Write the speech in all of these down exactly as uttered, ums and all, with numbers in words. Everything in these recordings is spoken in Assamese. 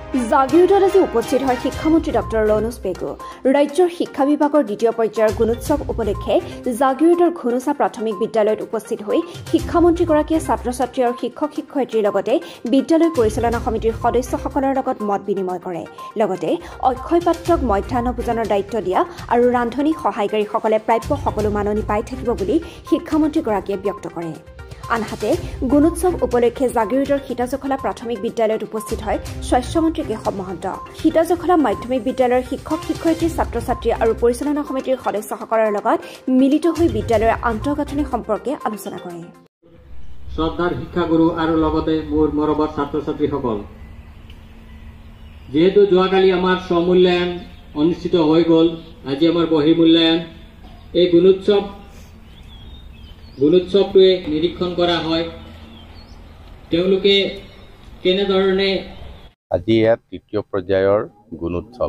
জাগিৰোডত আজি উপস্থিত হয় শিক্ষামন্ত্ৰী ডক্টৰ ৰণোজ পেগু। ৰাজ্যৰ শিক্ষা বিভাগৰ দ্বিতীয় পৰ্যায়ৰ গুণোৎসৱ উপলক্ষে জাগিৰোডৰ ঘুনুচা প্ৰাথমিক বিদ্যালয়ত উপস্থিত হৈ শিক্ষামন্ত্ৰীগৰাকীয়ে ছাত্ৰ ছাত্ৰী আৰু শিক্ষক শিক্ষয়িত্ৰীৰ লগতে বিদ্যালয় পৰিচালনা সমিতিৰ সদস্যসকলৰ লগত মত বিনিময় কৰে। লগতে অক্ষয় পাত্ৰক মধ্যাহ্ন ভোজনৰ দায়িত্ব দিয়া আৰু ৰান্ধনী সহায়কাৰীসকলে প্ৰাপ্য সকলো মাননি পাই থাকিব বুলি শিক্ষামন্ত্ৰীগৰাকীয়ে ব্যক্ত কৰে। আনহাতে গুণোৎসৱ উপলক্ষে জাগিৰোডৰ সীতাজখলা প্ৰাথমিক বিদ্যালয়ত উপস্থিত হয় স্বাস্থ্যমন্ত্ৰী কেশৱ মহন্ত। সীতাজখলা মাধ্যমিক বিদ্যালয়ৰ শিক্ষক শিক্ষয়িত্ৰী ছাত্ৰ ছাত্ৰী আৰু পৰিচালনা সমিতিৰ সদস্যসকলৰ লগত মিলিত হৈ বিদ্যালয়ৰ আন্তঃগাঁথনি সম্পৰ্কে আলোচনা কৰে। শ্ৰদ্ধাৰ শিক্ষাগুৰু আৰু লগতে মোৰ মৰমৰ ছাত্ৰ ছাত্ৰীসকল, যেহেতু যোৱাকালি আমাৰ স্বমূল্যায়ন অনুষ্ঠিত হৈ গ'ল, আজি আমাৰ বহিৰ্মূল্যায়ন। এই গুণোৎসৱ গুণোৎসৱটোৱে নিৰীক্ষণ কৰা হয় তেওঁলোকে কেনেধৰণে আজি ইয়াত তৃতীয় পৰ্যায়ৰ গুণোৎসৱ।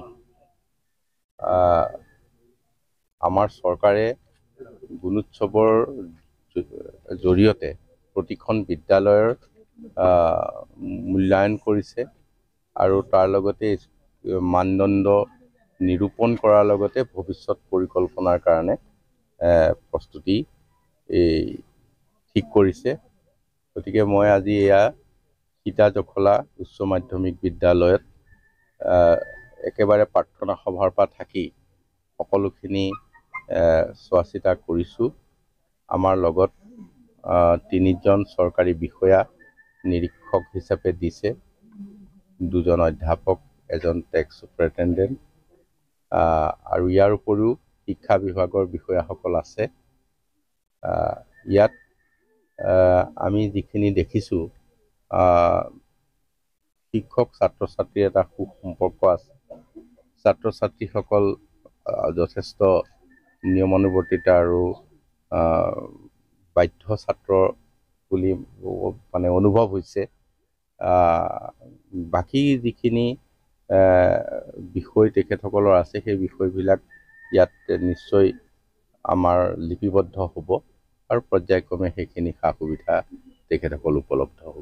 আমাৰ চৰকাৰে গুণোৎসৱৰ জৰিয়তে প্ৰতিখন বিদ্যালয়ৰ মূল্যায়ন কৰিছে আৰু তাৰ লগতে মানদণ্ড নিৰূপণ কৰাৰ লগতে ভৱিষ্যত পৰিকল্পনাৰ কাৰণে প্ৰস্তুতি এই ঠিক কৰিছে। গতিকে মই আজি এয়া সীতাজখলা উচ্চ মাধ্যমিক বিদ্যালয়ত একেবাৰে প্ৰাৰ্থনা সভাৰ পৰা থাকি সকলোখিনি চোৱা চিতা কৰিছোঁ। আমাৰ লগত তিনিজন চৰকাৰী বিষয়া নিৰীক্ষক হিচাপে দিছে, দুজন অধ্যাপক, এজন টেক্স চুপাৰিনটেণ্ডেণ্ট আৰু ইয়াৰ উপৰিও শিক্ষা বিভাগৰ বিষয়াসকল আছে। ইয়াত আমি যিখিনি দেখিছোঁ, শিক্ষক ছাত্ৰ ছাত্ৰীৰ এটা সুসম্পৰ্ক আছে। ছাত্ৰ ছাত্ৰীসকল যথেষ্ট নিয়মানুৱৰ্তিতা আৰু বাধ্য ছাত্ৰ বুলি মানে অনুভৱ হৈছে। বাকী যিখিনি বিষয় তেখেতসকলৰ আছে সেই বিষয়বিলাক ইয়াত নিশ্চয় আমাৰ লিপিবদ্ধ হ'ব আৰু পৰ্যায়ক্ৰমে সেইখিনি সা সুবিধা তেখেতসকল উপলব্ধ হ'ব।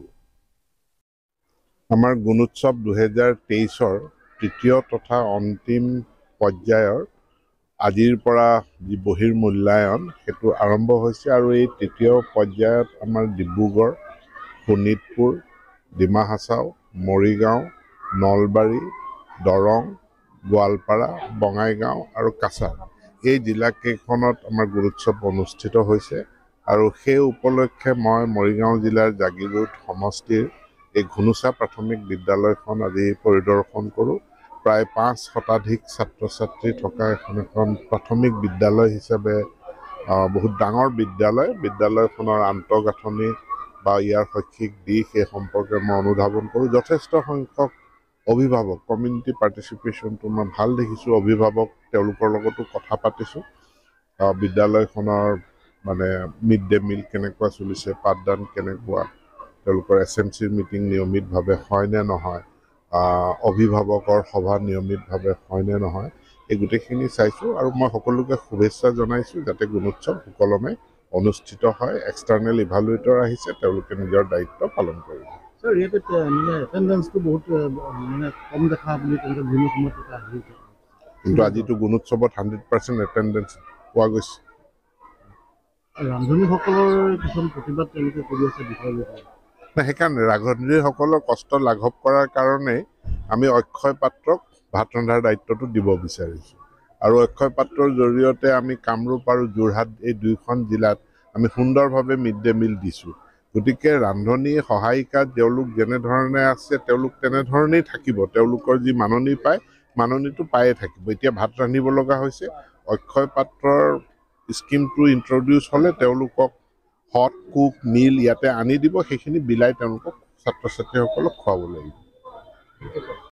আমাৰ গুণোৎসৱ দুহেজাৰ তেইছৰ তৃতীয় তথা অন্তিম পৰ্যায়ৰ আজিৰ পৰা যি বহিৰ্মূল্যায়ন সেইটো আৰম্ভ হৈছে আৰু এই তৃতীয় পৰ্যায়ত আমাৰ ডিব্ৰুগড়, শোণিতপুৰ, ডিমা হাছাও, মৰিগাঁও, নলবাৰী, দৰং, গোৱালপাৰা, বঙাইগাঁও আৰু কাছাৰ এই জিলাকেইখনত আমাৰ গুণোৎসৱ অনুষ্ঠিত হৈছে। আৰু সেই উপলক্ষে মই মৰিগাঁও জিলাৰ জাগিৰোড সমষ্টিৰ এই ঘুনুচা প্ৰাথমিক বিদ্যালয়খন আজি পৰিদৰ্শন কৰোঁ। প্ৰায় পাঁচ শতাধিক ছাত্ৰ ছাত্ৰী থকা এখন এখন প্ৰাথমিক বিদ্যালয় হিচাপে বহুত ডাঙৰ বিদ্যালয়। বিদ্যালয়খনৰ আন্তঃগাঁথনি বা ইয়াৰ শৈক্ষিক দিশ এই সম্পৰ্কে মই অনুধাৱন কৰোঁ। যথেষ্ট সংখ্যক অভিভাৱক, কমিউনিটি পাৰ্টিচিপেশ্যনটো মই ভাল দেখিছোঁ। অভিভাৱক তেওঁলোকৰ লগতো কথা পাতিছোঁ। বিদ্যালয়খনৰ মানে মিড ডে মিল কেনেকুৱা চলিছে, পাঠদান কেনেকুৱা, তেওঁলোকৰ এছ এম চিৰ মিটিং নিয়মিতভাৱে হয় নে নহয়, অভিভাৱকৰ সভা নিয়মিতভাৱে হয় নে নহয়, এই গোটেইখিনি চাইছোঁ। আৰু মই সকলোকে শুভেচ্ছা জনাইছোঁ যাতে গুণোৎসৱ সুকলমে অনুষ্ঠিত হয়। এক্সটাৰ্নেল ইভালুৱেটৰ আহিছে, তেওঁলোকে নিজৰ দায়িত্ব পালন কৰিব। কিন্তু আজিতো গুণোৎসৱত হাণ্ড্ৰেড পাৰ্চেণ্ট এটেণ্ডেঞ্চ পোৱা গৈছে। ৰান্ধনীসকলৰ কিছুমান প্ৰতিবাদ তেওঁলোকে কৰি আছে বিষয়বোৰ। সেইকাৰণে ৰান্ধনীসকলৰ কষ্ট লাঘৱ কৰাৰ কাৰণে আমি অক্ষয় পাত্ৰক ভাত ৰন্ধাৰ দায়িত্বটো দিব বিচাৰিছোঁ। আৰু অক্ষয় পাত্ৰৰ জৰিয়তে আমি কামৰূপ আৰু যোৰহাট এই দুয়োখন জিলাত আমি সুন্দৰভাৱে মিড ডে মিল দিছোঁ। গতিকে ৰান্ধনী সহায়িকা তেওঁলোক যেনেধৰণে আছে তেওঁলোক তেনেধৰণেই থাকিব। তেওঁলোকৰ যি মাননি পায় মাননিটো পায়ে থাকিব। এতিয়া ভাত ৰান্ধিব লগা হৈছে, অক্ষয় পাত্ৰৰ স্কিমটো ইন্ট্ৰডিউচ হ'লে তেওঁলোকক হট কুক মিল ইয়াতে আনি দিব, সেইখিনি বিলাই তেওঁলোকক ছাত্ৰ ছাত্ৰীসকলক খুৱাব লাগিব।